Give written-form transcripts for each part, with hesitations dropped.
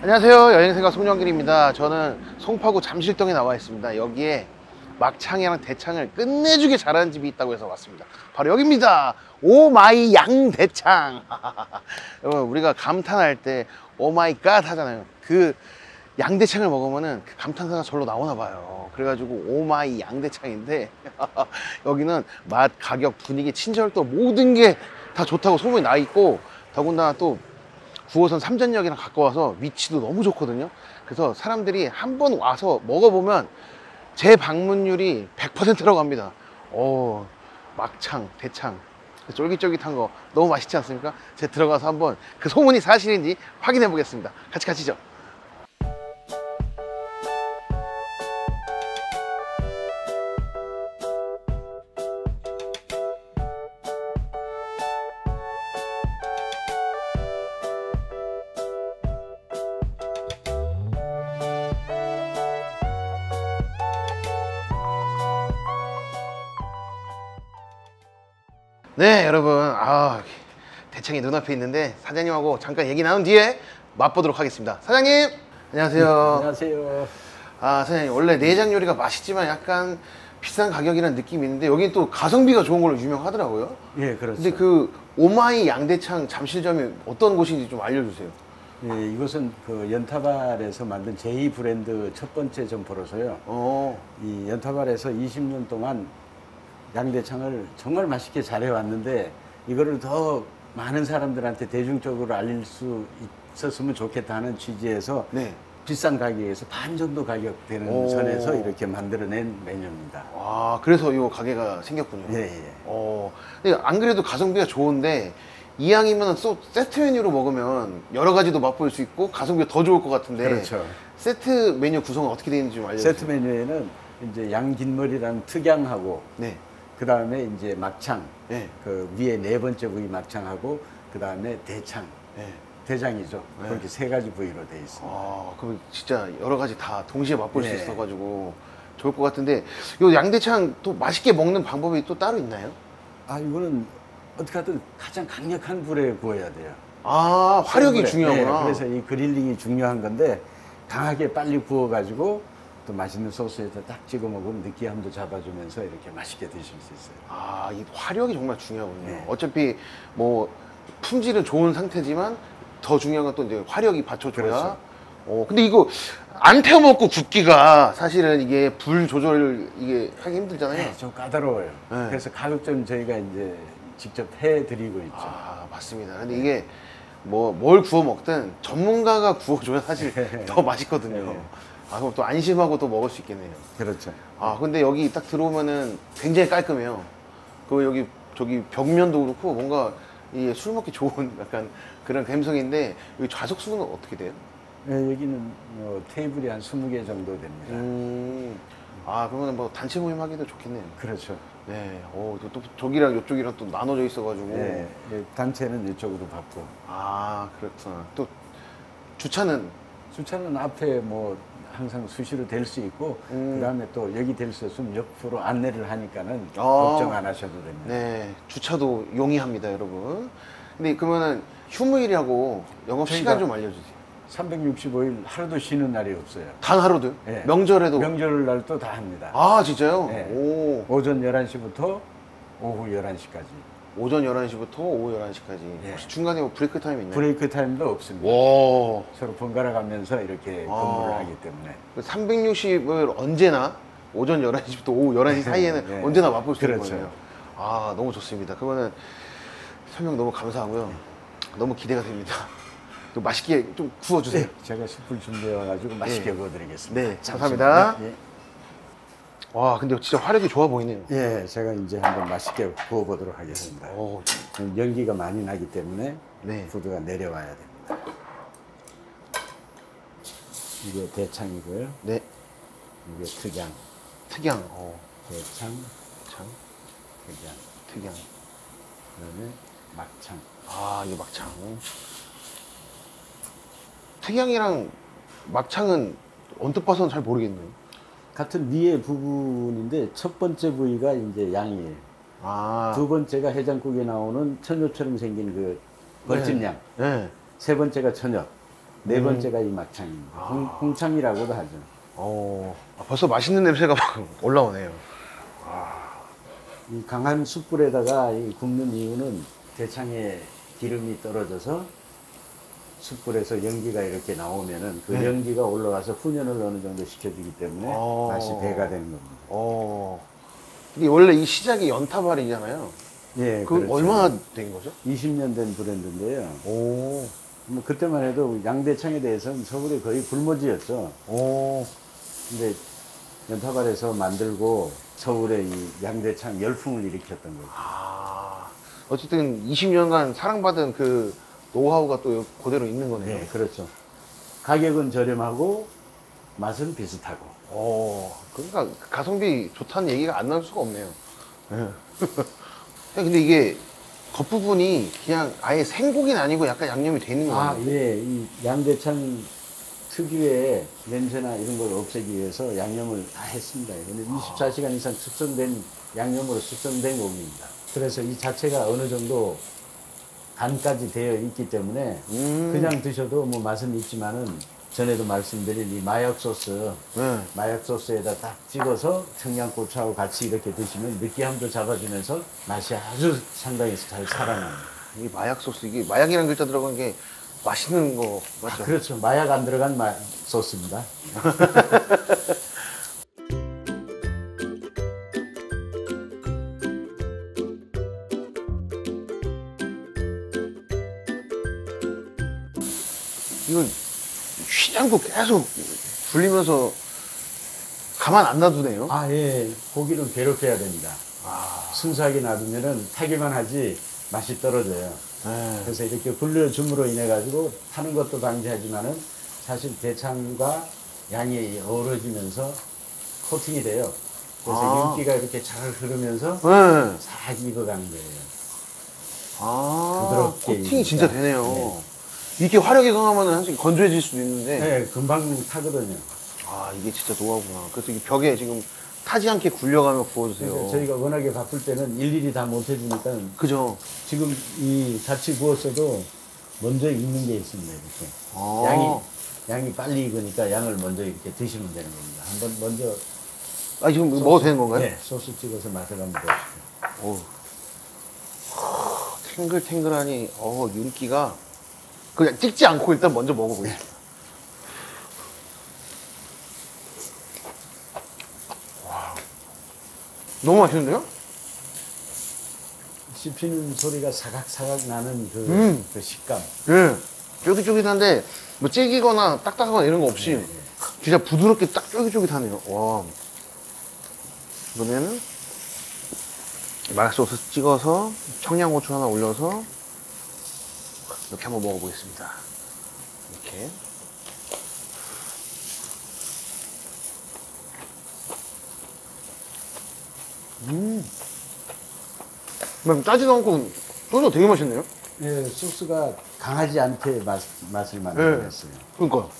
안녕하세요. 여행생각 송영길입니다. 저는 송파구 잠실동에 나와 있습니다. 여기에 막창이랑 대창을 끝내주게 잘하는 집이 있다고 해서 왔습니다. 바로 여기입니다. 오마이 양대창. 여러분, 우리가 감탄할 때 오마이갓 하잖아요. 그 양대창을 먹으면은 그 감탄사가 절로 나오나 봐요. 그래가지고 오마이 양대창인데 여기는 맛, 가격, 분위기, 친절도 모든 게 다 좋다고 소문이 나 있고, 더군다나 또 9호선 삼전역이랑 가까워서 위치도 너무 좋거든요. 그래서 사람들이 한번 와서 먹어보면 재방문율이 100%라고 합니다. 막창, 대창, 쫄깃쫄깃한 거 너무 맛있지 않습니까? 제가 들어가서 한번 그 소문이 사실인지 확인해 보겠습니다. 같이 가시죠. 네, 여러분, 대창이 눈앞에 있는데 사장님하고 잠깐 얘기 나눈 뒤에 맛보도록 하겠습니다. 사장님, 안녕하세요. 안녕하세요. 사장님, 원래 내장 요리가 맛있지만 약간 비싼 가격이라는 느낌이 있는데 여기 또 가성비가 좋은 걸로 유명하더라고요. 예, 그렇죠. 근데 그 오마이 양대창 잠실점이 어떤 곳인지 좀 알려주세요. 예, 이것은 그 연타발에서 만든 제2 브랜드 첫 번째 점포로서요. 이 연타발에서 20년 동안 양대창을 정말 맛있게 잘해왔는데, 이거를 더 많은 사람들한테 대중적으로 알릴 수 있었으면 좋겠다 하는 취지에서 네. 비싼 가격에서 반 정도 가격 되는 선에서 이렇게 만들어낸 메뉴입니다. 그래서 이 가게가 생겼군요. 예, 예. 근데 안 그래도 가성비가 좋은데 이왕이면 또 세트 메뉴로 먹으면 여러 가지도 맛볼 수 있고 가성비가 더 좋을 것 같은데. 그렇죠. 세트 메뉴 구성은 어떻게 되어 있는지 좀 알려주세요. 세트 메뉴에는 이제 양긴머리라는 특양하고, 네. 그 다음에 이제 막창, 네. 그 위에 네 번째 부위 막창하고, 그 다음에 대창, 네. 대장이죠. 네. 그렇게 세 가지 부위로 되어 있습니다. 그럼 진짜 여러 가지 다 동시에 맛볼 수 있어가지고 좋을 것 같은데, 이 양대창 또 맛있게 먹는 방법이 또 따로 있나요? 이거는 어떻게 하든 가장 강력한 불에 구워야 돼요. 화력이 중요하구나. 네, 그래서 이 그릴링이 중요한 건데, 강하게 빨리 구워가지고 또 맛있는 소스에다 딱 찍어 먹으면 느끼함도 잡아주면서 이렇게 맛있게 드실 수 있어요. 이 화력이 정말 중요하군요. 네. 어차피 뭐 품질은 좋은 상태지만 더 중요한 건 또 이제 화력이 받쳐줘야. 그렇죠. 근데 이거 안 태워 먹고 굽기가 사실은 이게 불 조절 이게 하기 힘들잖아요. 네, 좀 까다로워요. 네. 그래서 가급적 저희가 이제 직접 해드리고 있죠. 맞습니다. 근데 이게 뭐 뭘 구워 먹든 전문가가 구워줘야 사실 더 맛있거든요. 네. 그럼 또 안심하고 또 먹을 수 있겠네요. 그렇죠. 근데 여기 딱 들어오면은 굉장히 깔끔해요. 그리고 여기 저기 벽면도 그렇고 뭔가 이 술 먹기 좋은 약간 그런 감성인데, 여기 좌석 수는 어떻게 돼요? 네, 여기는 테이블이 한 20개 정도 됩니다. 그러면 뭐 단체 모임 하기도 좋겠네요. 그렇죠. 네. 또 저기랑 이쪽이랑 또 나눠져 있어가지고. 네, 단체는 이쪽으로 받고. 그렇구나. 또 주차는 앞에 뭐 항상 수시로 될 수 있고, 그 다음에 또 여기 될 수 없으면 옆으로 안내를 하니까는 걱정 안 하셔도 됩니다. 네, 주차도 용이합니다, 여러분. 근데 그러면은 휴무일이라고 영업 시간 좀 알려주세요. 365일 하루도 쉬는 날이 없어요. 단 하루도요? 네. 명절에도? 명절날도 다 합니다. 진짜요? 네. 오전 11시부터 오후 11시까지. 오전 11시부터 오후 11시까지. 네. 혹시 중간에 뭐 브레이크 타임 있나요? 브레이크 타임도 없습니다. 서로 번갈아 가면서 이렇게 근무를 하기 때문에. 360을 언제나 오전 11시부터 오후 11시 사이에는 네. 언제나 맛볼 수 있는 거예요. 너무 좋습니다. 그러면은 설명 너무 감사하고요. 너무 기대가 됩니다. 또 맛있게 좀 구워주세요. 네, 제가 숯불 준비해와가지고 맛있게 구워드리겠습니다. 네, 감사합니다. 네. 근데 진짜 화력이 좋아 보이네요. 예, 제가 이제 한번 맛있게 구워보도록 하겠습니다. 연기가 많이 나기 때문에 부드가 내려와야 됩니다. 이게 대창이고요. 네. 이게 특양. 특양. 대창, 특양. 그다음에 막창. 이거 막창. 특양이랑 막창은 언뜻 봐서는 잘 모르겠네요. 같은 위의 부분인데 첫 번째 부위가 이제 양이에요. 두 번째가 해장국에 나오는 천엽처럼 생긴 그 벌집양. 세 번째가 천엽. 네 번째가 이 막창입니다. 홍창이라고도 하죠. 벌써 맛있는 냄새가 막 올라오네요. 이 강한 숯불에다가 이 굽는 이유는 대창에 기름이 떨어져서 숯불에서 연기가 이렇게 나오면은 그 연기가 올라와서 훈연을 어느 정도 시켜주기 때문에 맛이 배가 되는 겁니다. 이게 원래 이 시작이 연타발이잖아요. 예, 그 그렇죠. 얼마나 된 거죠? 20년 된 브랜드인데요. 뭐 그때만 해도 양대창에 대해서는 서울이 거의 불모지였죠. 근데 연타발에서 만들고 서울에 이 양대창 열풍을 일으켰던 거죠. 어쨌든 20년간 사랑받은 그 노하우가 또 그대로 있는 거네요. 네, 그렇죠. 가격은 저렴하고 맛은 비슷하고. 그러니까 가성비 좋다는 얘기가 안 나올 수가 없네요. 근데 이게 겉부분이 그냥 아예 생고기는 아니고 약간 양념이 돼 있는 거예요. 예. 이 양대창 특유의 냄새나 이런 걸 없애기 위해서 양념을 다 했습니다. 근데 24시간 이상 숙성된 양념으로 숙성된 고기입니다. 그래서 이 자체가 어느 정도 간까지 되어 있기 때문에 그냥 드셔도 뭐 맛은 있지만은 전에도 말씀드린 이 마약 소스, 마약 소스에다 딱 찍어서 청양고추하고 같이 이렇게 드시면 느끼함도 잡아주면서 맛이 아주 상당히 잘 살아납니다. 이 마약 소스, 이게 마약이라는 글자 들어간 게 맛있는 거 맞죠? 그렇죠. 마약 안 들어간 소스입니다. 이걸 쉬지 않고 계속 불리면서 가만 안 놔두네요. 예. 고기는 괴롭혀야 됩니다. 순수하게 놔두면은 타기만 하지 맛이 떨어져요. 그래서 이렇게 굴려줌으로 인해 가지고 타는 것도 방지하지만은 사실 대창과 양이 어우러지면서 코팅이 돼요. 그래서 윤기가 이렇게 잘 흐르면서 싹 익어가는 거예요. 부드럽게 코팅이 진짜 익으니까. 되네요. 네. 이렇게 화력이 강하면 사실 건조해질 수도 있는데. 네, 금방 타거든요. 이게 진짜 노하우구나. 그래서 이 벽에 지금 타지 않게 굴려가며 구워주세요. 그러니까 저희가 워낙에 바쁠 때는 일일이 다 못 해주니까 그죠? 지금 이 같이 구웠어도 먼저 익는 게 있습니다. 이렇게 양이 빨리 익으니까 양을 먼저 이렇게 드시면 되는 겁니다. 한번 먼저 지금 먹어도 되는 건가요? 네, 소스 찍어서 맛을 한번 보십시오. 탱글탱글하니 윤기가 그냥 찍지 않고 일단 먼저 먹어보겠습니다. 너무 맛있는데요? 씹히는 소리가 사각사각 나는 그 식감. 예. 쫄깃쫄깃한데 뭐 질기거나 딱딱하거나 이런 거 없이 진짜 부드럽게 딱 쫄깃쫄깃하네요. 와. 이번에는 마약 소스 찍어서 청양고추 하나 올려서 이렇게 한번 먹어보겠습니다. 이렇게. 짜지도 않고 소스가 되게 맛있네요. 예, 소스가 강하지 않게 맛을 만들어냈어요. 그러니까요.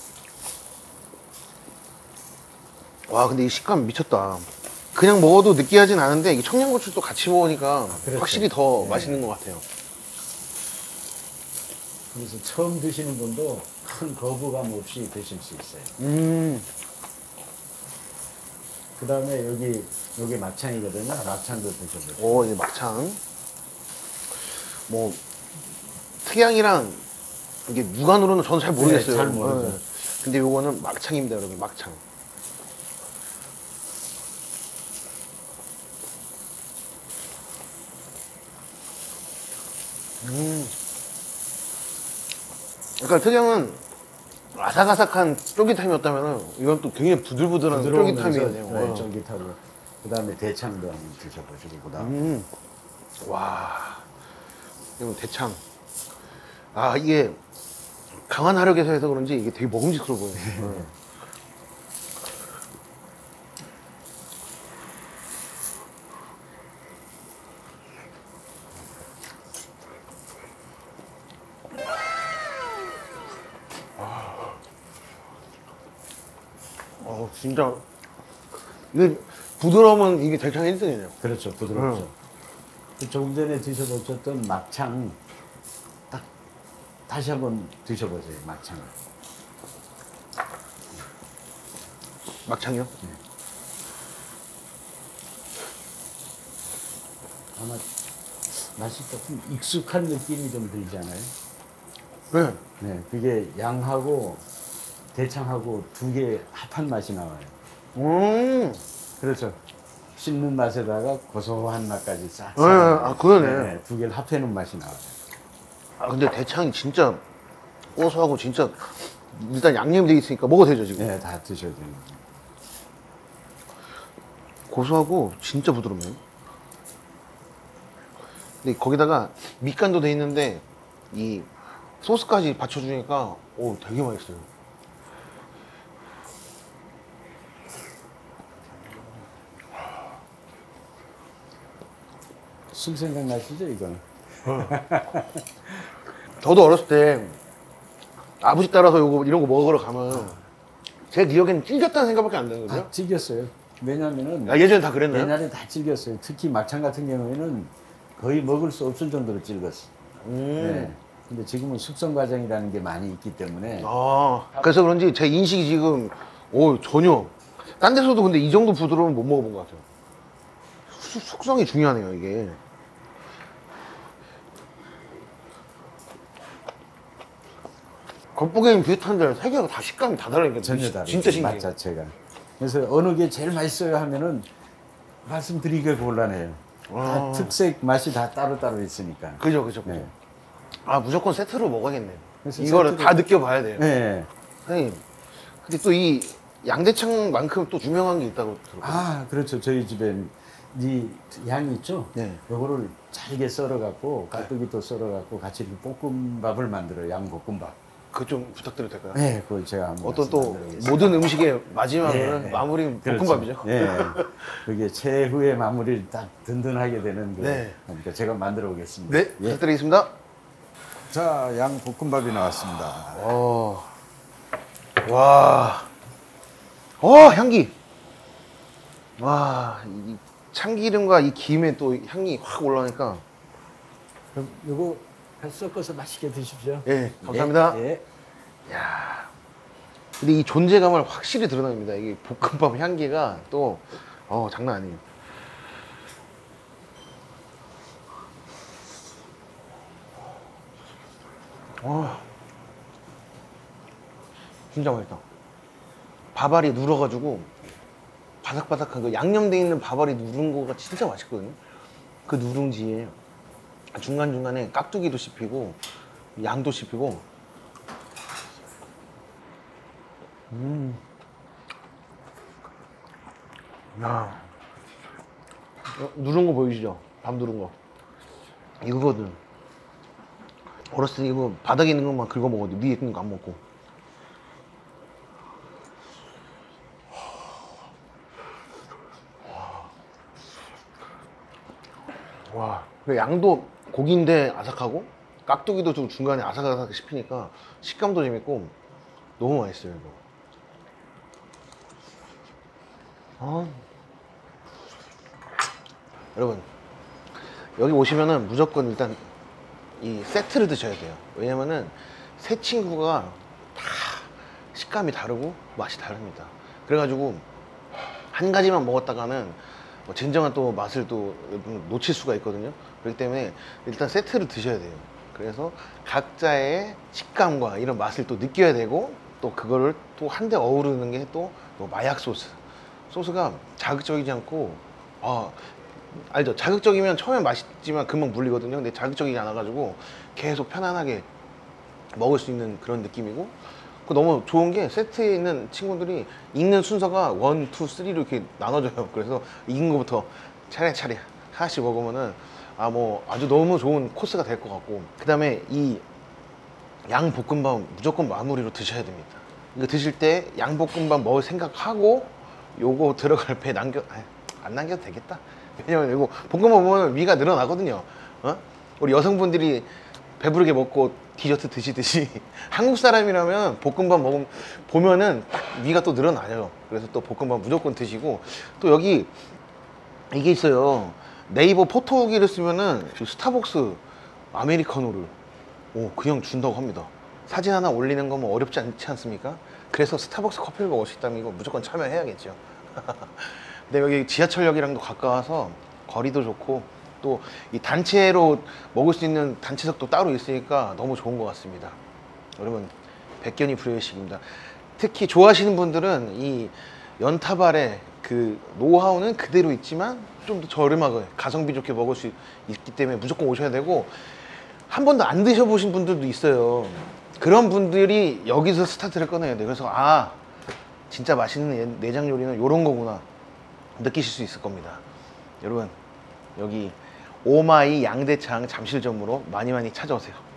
와, 근데 이 식감 미쳤다. 그냥 먹어도 느끼하진 않은데 이게 청양고추 또 같이 먹으니까 그렇죠. 확실히 더 맛있는 것 같아요. 그래서 처음 드시는 분도 큰 거부감 없이 드실 수 있어요. 그 다음에 여기 막창이거든요. 막창도 드셔보세요. 이제 막창. 뭐, 특양이랑 이게 무간으로는 저는 잘 모르겠어요. 네, 잘 모르죠. 근데 요거는 막창입니다, 여러분. 막창. 그러니까 특양은 아삭아삭한 쫄깃함이었다면 이건 또 굉장히 부들부들한 쫄깃함이네요. 네, 쫄깃하고. 그 다음에 대창도 한번 드셔보시고, 그 다음에. 와, 이건 대창. 이게 강한 화력에서 해서 그런지 이게 되게 먹음직스러워 보여요. 진짜 이게 부드러움은 이게 대창 1등이네요. 그렇죠, 부드럽죠. 조금 전에 드셔보셨던 막창 딱 다시 한번 드셔보세요, 막창을. 막창이요? 아마 맛이 조금 익숙한 느낌이 좀 들잖아요. 네. 네, 그게 양하고 대창하고 두 개 합한 맛이 나와요. 그렇죠. 씹는 맛에다가 고소한 맛까지 싹. 네, 아, 그러네. 네, 두 개를 합해놓은 맛이 나와요. 아, 근데 대창이 진짜 고소하고 진짜 일단 양념이 되어 있으니까 먹어도 되죠, 지금? 네, 다 드셔도 돼요. 고소하고 진짜 부드럽네요. 근데 거기다가 밑간도 돼 있는데 이 소스까지 받쳐주니까 오, 되게 맛있어요. 술 생각나시죠, 이거는? 저도 어렸을 때 아버지 따라서 이런 거 먹으러 가면 제 기억에는 찔겼다는 생각밖에 안 나거든요. 다 찔겼어요. 왜냐면은 아, 예전에 다 그랬나요? 옛날에 다 찔겼어요. 특히 막창 같은 경우에는 거의 먹을 수 없을 정도로 찔겼어. 네. 근데 지금은 숙성 과정이라는 게 많이 있기 때문에 아, 그래서 그런지 제 인식이 지금 전혀 딴 데서도 근데 이 정도 부드러우면 못 먹어본 것 같아요. 숙성이 중요하네요, 이게. 겉보기에는 비슷한데 세 개가 다 식감이 다 다르니까 전혀 다르죠. 진짜 신기해요. 맛 자체가. 그래서 어느 게 제일 맛있어요 하면은 말씀드리기가 곤란해요. 다 특색 맛이 다 따로따로 있으니까. 그죠. 네. 아, 무조건 세트로 먹어야겠네요. 그래서 이거를 세트로- 다 느껴봐야 돼요. 네. 선생님, 근데 또 이 양대창만큼 또 유명한 게 있다고 들었거든요. 아, 그렇죠. 저희 집엔 이 양이 있죠. 네. 요거를 잘게 썰어갖고 가뚜기도 썰어갖고 같이 이렇게 볶음밥을 만들어요. 양볶음밥. 그거 좀 부탁드려도 될까요? 네, 그걸 제가 한번 어떤 또 만들어보겠습니다. 모든 음식의 마지막은 네. 마무리 그렇죠. 볶음밥이죠. 네. 그게 최후의 마무리를 딱 든든하게 되는 그. 네. 그러니까 제가 만들어 보겠습니다. 네, 예. 부탁드리겠습니다. 자, 양 볶음밥이 나왔습니다. 와, 향기. 와, 이 참기름과 이 김에 또 향이 확 올라오니까. 그럼 요거 섞어서 맛있게 드십시오. 예, 감사합니다. 예. 근데 이 존재감을 확실히 드러납니다. 이게 볶음밥 향기가 또, 장난 아니에요. 진짜 맛있다. 밥알이 눌어가지고 바삭바삭한 그 양념돼 있는 밥알이 누른 거가 진짜 맛있거든요. 그 누룽지에 중간중간에 깍두기도 씹히고 양도 씹히고. 야, 누른 거 보이시죠? 밥 누른 거. 이거거든. 어렸을 때 이거 바닥에 있는 것만 긁어 먹었는데 위에 있는 거 안 먹고. 와, 그 양도 고기인데 아삭하고 깍두기도 좀 중간에 아삭아삭 씹히니까 식감도 재밌고 너무 맛있어요, 이거. 여러분, 여기 오시면은 무조건 일단 이 세트를 드셔야 돼요. 왜냐면은 세 친구가 다 식감이 다르고 맛이 다릅니다. 그래가지고 한 가지만 먹었다가는 진정한 또 맛을 또 놓칠 수가 있거든요. 그렇기 때문에 일단 세트를 드셔야 돼요. 그래서 각자의 식감과 이런 맛을 또 느껴야 되고, 또 그거를 또 한데 어우르는 게 또 마약 소스가 자극적이지 않고, 알죠? 자극적이면 처음에 맛있지만 금방 물리거든요. 근데 자극적이지 않아가지고 계속 편안하게 먹을 수 있는 그런 느낌이고, 너무 좋은 게 세트에 있는 친구들이 익는 순서가 1, 2, 3로 이렇게 나눠져요. 그래서 익은 거부터 차례차례 하나씩 먹으면은 아주 너무 좋은 코스가 될 것 같고, 그 다음에 이 양볶음밥 무조건 마무리로 드셔야 됩니다. 이거 드실 때 양볶음밥 먹을 생각하고 요거 들어갈 배 안 남겨도 되겠다. 왜냐면 이거 볶음밥 먹으면 위가 늘어나거든요. 우리 여성분들이 배부르게 먹고 디저트 드시듯이 한국 사람이라면 볶음밥 보면은 딱 위가 또 늘어나요. 그래서 또 볶음밥 무조건 드시고, 또 여기 이게 있어요. 네이버 포토기를 쓰면은 스타벅스 아메리카노를 그냥 준다고 합니다. 사진 하나 올리는 거 뭐 어렵지 않지 않습니까? 그래서 스타벅스 커피를 먹을 수 있다면 이거 무조건 참여해야겠죠. 근데 여기 지하철역이랑도 가까워서 거리도 좋고 또 이 단체로 먹을 수 있는 단체석도 따로 있으니까 너무 좋은 것 같습니다. 여러분 백견이 불여일식입니다. 특히 좋아하시는 분들은 이 연타발의 그 노하우는 그대로 있지만 좀 더 저렴하게 가성비 좋게 먹을 수 있기 때문에 무조건 오셔야 되고, 한 번도 안 드셔보신 분들도 있어요. 그런 분들이 여기서 스타트를 끊어야 돼요. 그래서 아 진짜 맛있는 내장 요리는 이런 거구나 느끼실 수 있을 겁니다. 여러분 여기 오마이 양대창 잠실점으로 많이 많이 찾아오세요.